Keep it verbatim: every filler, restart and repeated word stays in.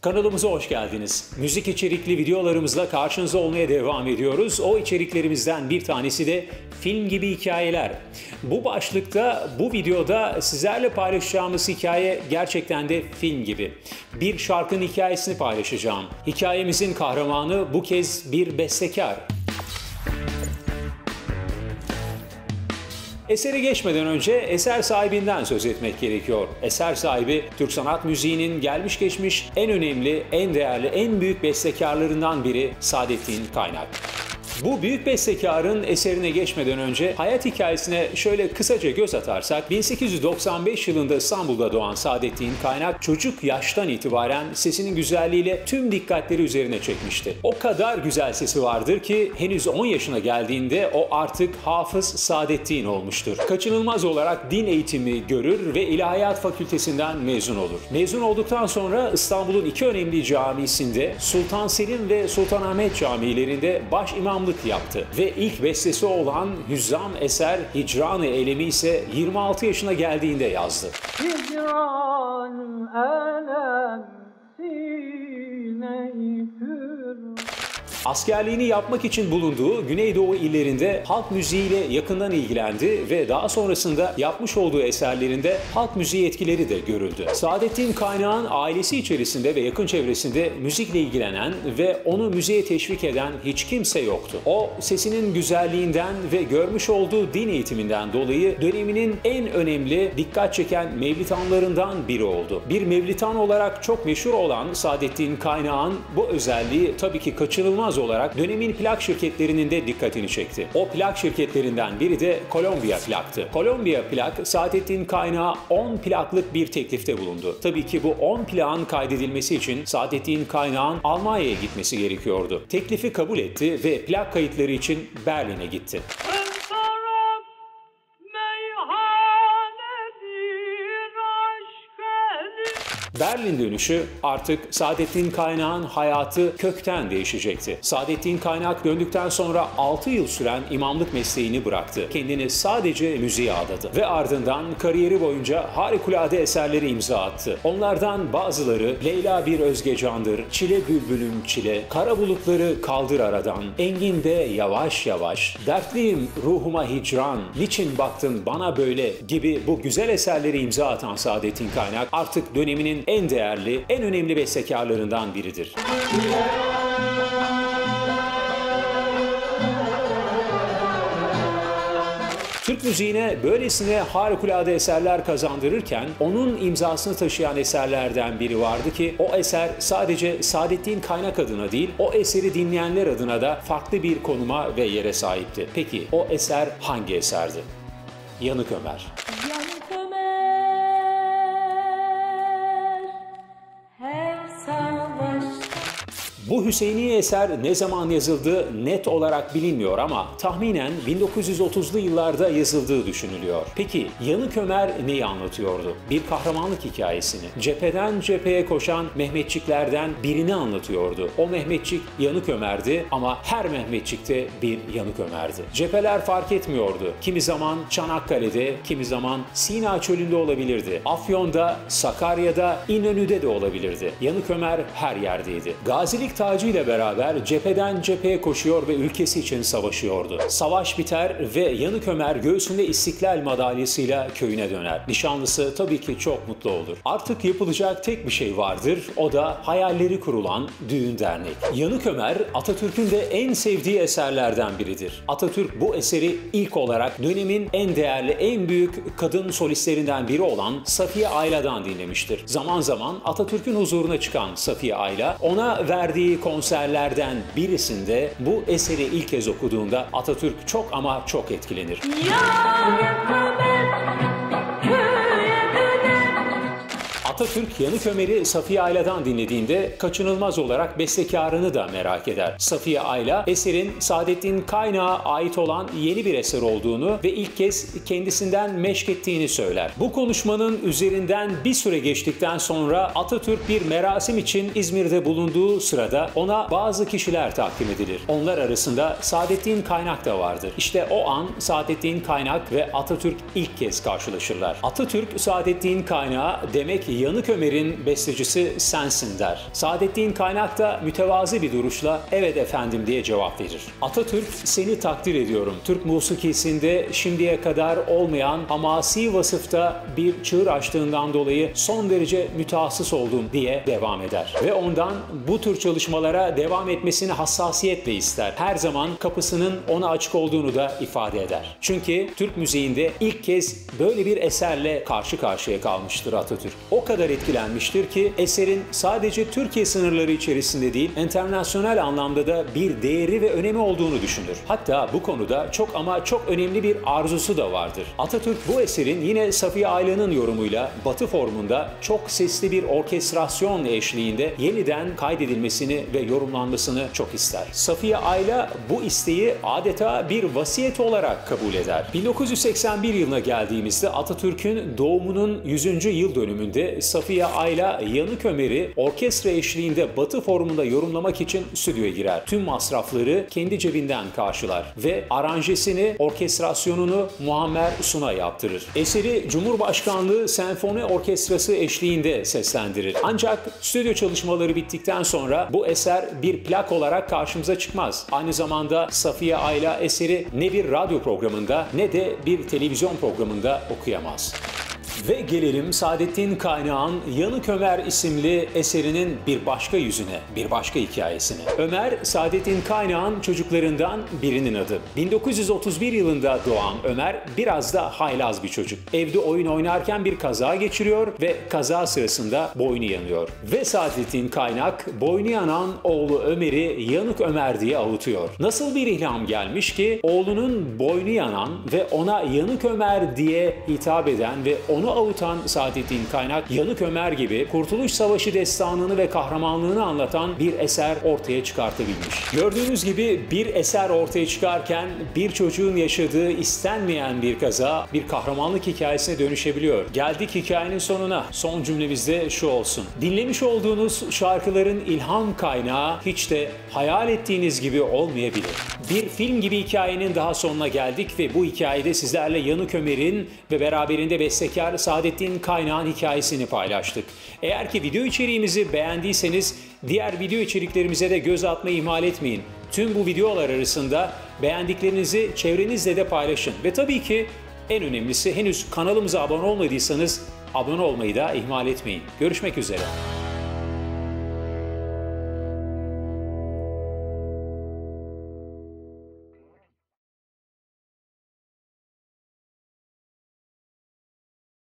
Kanalımıza hoş geldiniz. Müzik içerikli videolarımızla karşınızda olmaya devam ediyoruz. O içeriklerimizden bir tanesi de film gibi hikayeler. Bu başlıkta, bu videoda sizlerle paylaşacağımız hikaye gerçekten de film gibi. Bir şarkının hikayesini paylaşacağım. Hikayemizin kahramanı bu kez bir bestekar. Esere geçmeden önce eser sahibinden söz etmek gerekiyor. Eser sahibi, Türk sanat müziğinin gelmiş geçmiş en önemli, en değerli, en büyük bestekarlarından biri Saadettin Kaynak. Bu büyük bestekarın eserine geçmeden önce hayat hikayesine şöyle kısaca göz atarsak, bin sekiz yüz doksan beş yılında İstanbul'da doğan Saadettin Kaynak, çocuk yaştan itibaren sesinin güzelliğiyle tüm dikkatleri üzerine çekmişti. O kadar güzel sesi vardır ki henüz on yaşına geldiğinde o artık Hafız Saadettin olmuştur. Kaçınılmaz olarak din eğitimi görür ve İlahiyat Fakültesinden mezun olur. Mezun olduktan sonra İstanbul'un iki önemli camisinde Sultan Selim ve Sultanahmet camilerinde baş imamlık yaptı ve ilk bestesi olan hüzzam eser Hicran-ı Elemi ise yirmi altı yaşına geldiğinde yazdı. Hicran elem sine-i pür. Askerliğini yapmak için bulunduğu Güneydoğu illerinde halk müziğiyle yakından ilgilendi ve daha sonrasında yapmış olduğu eserlerinde halk müziği etkileri de görüldü. Saadettin Kaynak'ın ailesi içerisinde ve yakın çevresinde müzikle ilgilenen ve onu müziğe teşvik eden hiç kimse yoktu. O, sesinin güzelliğinden ve görmüş olduğu din eğitiminden dolayı döneminin en önemli, dikkat çeken mevlitanlarından biri oldu. Bir mevlitan olarak çok meşhur olan Saadettin Kaynak'ın bu özelliği tabii ki kaçınılmaz olarak dönemin plak şirketlerinin de dikkatini çekti. O plak şirketlerinden biri de Columbia Plak'tı. Columbia Plak, Saadettin Kaynak'a on plaklık bir teklifte bulundu. Tabii ki bu on plağın kaydedilmesi için Saadettin Kaynak'ın Almanya'ya gitmesi gerekiyordu. Teklifi kabul etti ve plak kayıtları için Berlin'e gitti. Berlin dönüşü artık Saadettin Kaynak'ın hayatı kökten değişecekti. Saadettin Kaynak döndükten sonra altı yıl süren imamlık mesleğini bıraktı. Kendini sadece müziğe adadı ve ardından kariyeri boyunca harikulade eserleri imza attı. Onlardan bazıları Leyla bir özgecandır, Çile bülbülüm çile, Kara bulutları kaldır aradan, Engin de yavaş yavaş, Dertliyim ruhuma hicran, Niçin baktın bana böyle gibi bu güzel eserleri imza atan Saadettin Kaynak artık döneminin en değerli, en önemli bestekarlarından biridir. Türk müziğine böylesine harikulade eserler kazandırırken onun imzasını taşıyan eserlerden biri vardı ki o eser sadece Saadettin Kaynak adına değil, o eseri dinleyenler adına da farklı bir konuma ve yere sahipti. Peki o eser hangi eserdi? Yanık Ömer. Bu Hüseyini eser ne zaman yazıldığı net olarak bilinmiyor ama tahminen bin dokuz yüz otuzlu yıllarda yazıldığı düşünülüyor. Peki Yanık Ömer neyi anlatıyordu? Bir kahramanlık hikayesini, cepheden cepheye koşan Mehmetçiklerden birini anlatıyordu. O Mehmetçik Yanık Ömer'di ama her Mehmetçik de bir Yanık Ömer'di. Cepheler fark etmiyordu. Kimi zaman Çanakkale'de, kimi zaman Sina Çölü'nde olabilirdi. Afyon'da, Sakarya'da, İnönü'de de olabilirdi. Yanık Ömer her yerdeydi. Gazilik tacıyla beraber cepheden cepheye koşuyor ve ülkesi için savaşıyordu. Savaş biter ve Yanık Ömer göğsünde İstiklal madalyasıyla köyüne döner. Nişanlısı tabii ki çok mutlu olur. Artık yapılacak tek bir şey vardır, o da hayalleri kurulan düğün dernek. Yanık Ömer, Atatürk'ün de en sevdiği eserlerden biridir. Atatürk bu eseri ilk olarak dönemin en değerli, en büyük kadın solistlerinden biri olan Safiye Ayla'dan dinlemiştir. Zaman zaman Atatürk'ün huzuruna çıkan Safiye Ayla, ona verdiği konserlerden birisinde bu eseri ilk kez okuduğunda Atatürk çok ama çok etkilenir. Atatürk Yanık Ömer'i Safiye Ayla'dan dinlediğinde kaçınılmaz olarak bestekarını da merak eder. Safiye Ayla, eserin Saadettin Kaynak'a ait olan yeni bir eser olduğunu ve ilk kez kendisinden meşk ettiğini söyler. Bu konuşmanın üzerinden bir süre geçtikten sonra Atatürk bir merasim için İzmir'de bulunduğu sırada ona bazı kişiler takdim edilir. Onlar arasında Saadettin Kaynak da vardır. İşte o an Saadettin Kaynak ve Atatürk ilk kez karşılaşırlar. Atatürk Saadettin Kaynak'a demek Yanık Yanık Ömer'in bestecisi sensin der. Saadettin Kaynak da mütevazı bir duruşla evet efendim diye cevap verir. Atatürk seni takdir ediyorum. Türk musikisinde şimdiye kadar olmayan hamasi vasıfta bir çığır açtığından dolayı son derece mütehassıs oldum diye devam eder. Ve ondan bu tür çalışmalara devam etmesini hassasiyetle ister. Her zaman kapısının ona açık olduğunu da ifade eder. Çünkü Türk müziğinde ilk kez böyle bir eserle karşı karşıya kalmıştır Atatürk. O kadar etkilenmiştir ki eserin sadece Türkiye sınırları içerisinde değil, internasyonel anlamda da bir değeri ve önemi olduğunu düşünür. Hatta bu konuda çok ama çok önemli bir arzusu da vardır. Atatürk bu eserin yine Safiye Aylan'ın yorumuyla Batı formunda çok sesli bir orkestrasyon eşliğinde yeniden kaydedilmesini ve yorumlanmasını çok ister. Safiye Ayla bu isteği adeta bir vasiyet olarak kabul eder. bin dokuz yüz seksen bir yılına geldiğimizde Atatürk'ün doğumunun yüzüncü yıl dönümünde Safiye Ayla Yanık Ömer'i orkestra eşliğinde Batı formunda yorumlamak için stüdyoya girer. Tüm masrafları kendi cebinden karşılar ve aranjesini, orkestrasyonunu Muammer Sun'a yaptırır. Eseri Cumhurbaşkanlığı Senfoni Orkestrası eşliğinde seslendirir. Ancak stüdyo çalışmaları bittikten sonra bu eser bir plak olarak karşımıza çıkmaz. Aynı zamanda Safiye Ayla eseri ne bir radyo programında ne de bir televizyon programında okuyamaz. Ve gelelim Saadettin Kaynak'ın Yanık Ömer isimli eserinin bir başka yüzüne, bir başka hikayesine. Ömer, Saadettin Kaynak'ın çocuklarından birinin adı. bin dokuz yüz otuz bir yılında doğan Ömer biraz da haylaz bir çocuk. Evde oyun oynarken bir kaza geçiriyor ve kaza sırasında boynu yanıyor. Ve Saadettin Kaynak boynu yanan oğlu Ömer'i Yanık Ömer diye avutuyor. Nasıl bir ilham gelmiş ki oğlunun boynu yanan ve ona Yanık Ömer diye hitap eden ve onu avutan Saadettin Kaynak, Yanık Ömer gibi Kurtuluş Savaşı destanını ve kahramanlığını anlatan bir eser ortaya çıkartabilmiş. Gördüğünüz gibi bir eser ortaya çıkarken bir çocuğun yaşadığı istenmeyen bir kaza bir kahramanlık hikayesine dönüşebiliyor. Geldik hikayenin sonuna. Son cümlemizde şu olsun. Dinlemiş olduğunuz şarkıların ilham kaynağı hiç de hayal ettiğiniz gibi olmayabilir. Bir film gibi hikayenin daha sonuna geldik ve bu hikayede sizlerle Yanık Ömer'in ve beraberinde bestekar Saadettin Kaynak'ın hikayesini paylaştık. Eğer ki video içeriğimizi beğendiyseniz diğer video içeriklerimize de göz atmayı ihmal etmeyin. Tüm bu videolar arasında beğendiklerinizi çevrenizle de paylaşın. Ve tabii ki en önemlisi henüz kanalımıza abone olmadıysanız abone olmayı da ihmal etmeyin. Görüşmek üzere.